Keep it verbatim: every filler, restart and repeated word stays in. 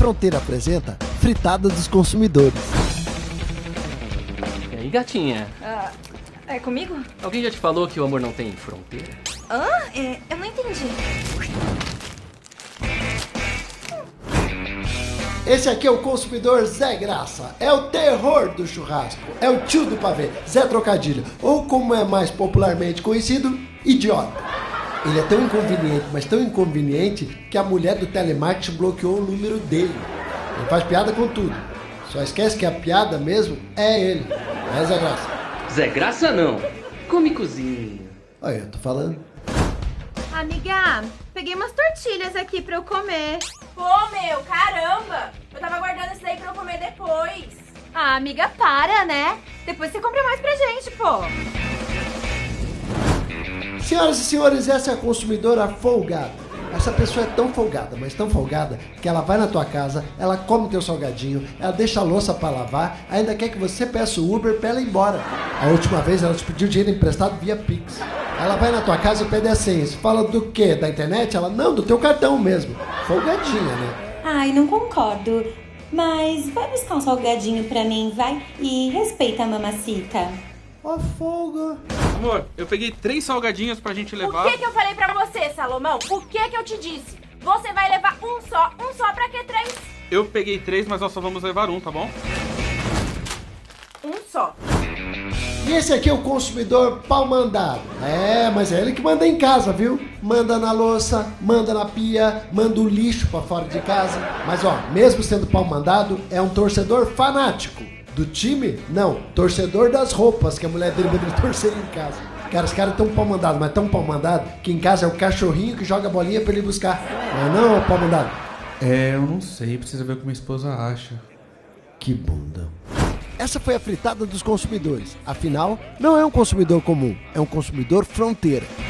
Fronteira apresenta Fritada dos Consumidores. E aí, gatinha? Ah, é comigo? Alguém já te falou que o amor não tem fronteira? Hã? É, eu não entendi. Esse aqui é o consumidor Zé Graça. É o terror do churrasco. É o tio do pavê, Zé Trocadilho. Ou como é mais popularmente conhecido, idiota. Ele é tão inconveniente, mas tão inconveniente, que a mulher do telemarketing bloqueou o número dele. Ele faz piada com tudo. Só esquece que a piada mesmo é ele. É Zé Graça. Zé Graça não. Cômicozinho. Olha, eu tô falando. Amiga, peguei umas tortilhas aqui pra eu comer. Pô, meu, caramba! Eu tava guardando isso daí pra eu comer depois. Ah, amiga, para, né? Depois você compra mais pra gente, pô. Senhoras e senhores, essa é a consumidora folgada. Essa pessoa é tão folgada, mas tão folgada, que ela vai na tua casa, ela come teu salgadinho, ela deixa a louça pra lavar, ainda quer que você peça o Uber pra ela ir embora. A última vez ela te pediu dinheiro emprestado via Pix. Ela vai na tua casa e pede a senha. Você fala do quê? Da internet? Ela, não, do teu cartão mesmo. Folgadinha, né? Ai, não concordo. Mas vai buscar um salgadinho pra mim, vai? E respeita a mamacita. Ó, folga. Amor, eu peguei três salgadinhos pra gente levar. O que que eu falei pra você, Salomão? O que que eu te disse? Você vai levar um só. Um só pra que três? Eu peguei três, mas nós só vamos levar um, tá bom? Um só. E esse aqui é o consumidor pau mandado. É, mas é ele que manda em casa, viu? Manda na louça, manda na pia, manda o lixo pra fora de casa. Mas ó, mesmo sendo pau mandado, é um torcedor fanático. Do time? Não, torcedor das roupas que a mulher dele manda ele torcer em casa. Cara, os caras tão pau mandado, mas tão pau mandado que em casa é o cachorrinho que joga a bolinha pra ele buscar. Não é não, pau mandado? É, eu não sei, precisa ver o que minha esposa acha. Que bunda. Essa foi a fritada dos consumidores. Afinal, não é um consumidor comum, é um consumidor fronteira.